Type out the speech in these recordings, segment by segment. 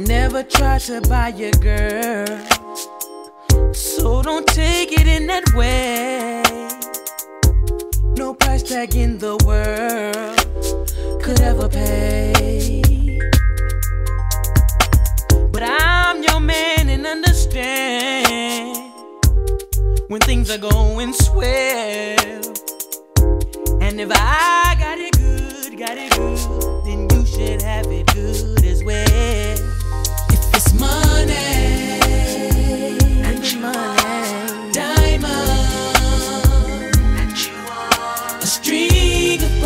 never tried to buy your girl, so don't take it in that way. No price tag in the world could ever pay. But I'm your man and understand when things are going swell. And if I got it good, then you should have it good as well. If it's money, diamond, a string of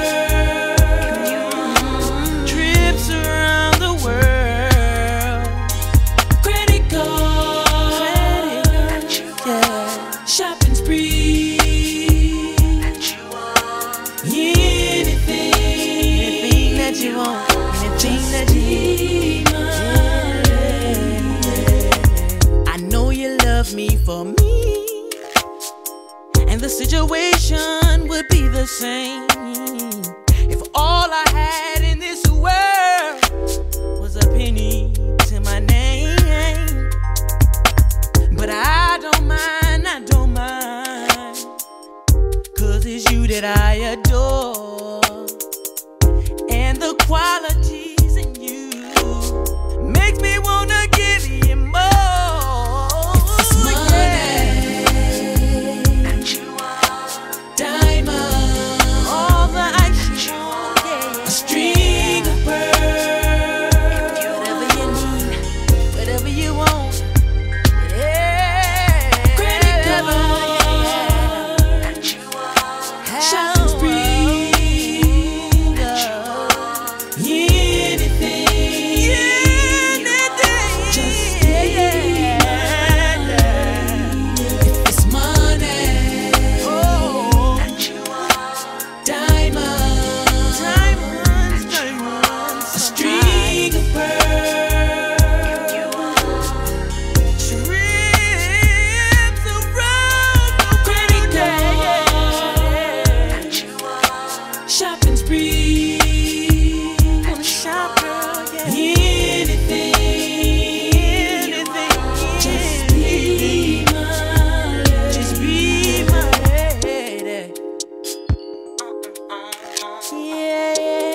pearls, trips around the world, credit card, yeah, shopping spree, anything that you want, anything that you need. I know you love me for me, and the situation would be the same if all I had in this world was a penny to my name. But I don't mind, 'cause it's you that I adore, and the qualities in you makes me wanna give you more. It's money, diamond, all the ice you want, yeah. A string of pearls, whatever you need, whatever you want, yeah. Credit card, shopping spree, anything, just if it's money, diamonds, a string of pearls, trips around the credit card, shopping spree, gonna shop, girl, yeah. Anything, just be my lady. Yeah.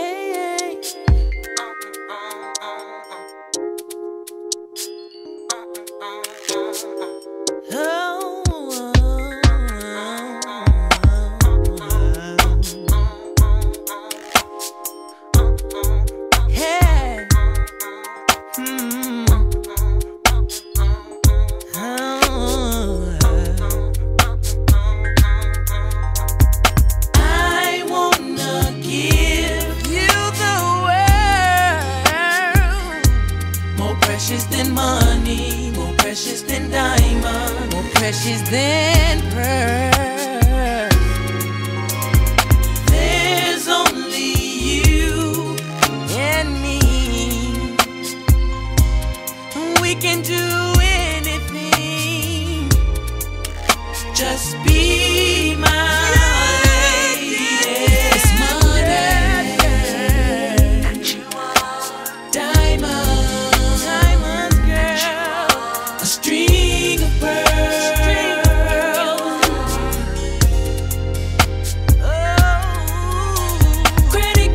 Yeah. I wanna give you the world, more precious than money, more precious than diamond, more precious than pearl. There's only you and me. We can do anything. Just be my lady. It's money, diamonds, girl, a string of pearls, credit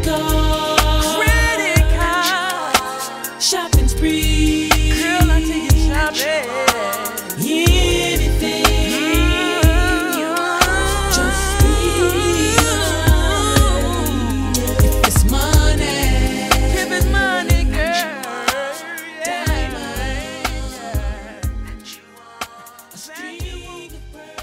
card, shopping spree, girl, I take you shopping. Anything, just be if it's money, girl, diamond, a string of pearls.